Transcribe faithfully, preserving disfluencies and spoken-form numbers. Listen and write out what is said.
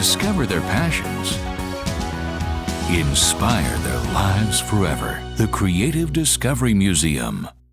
discover their passions, inspire their lives forever. The Creative Discovery Museum.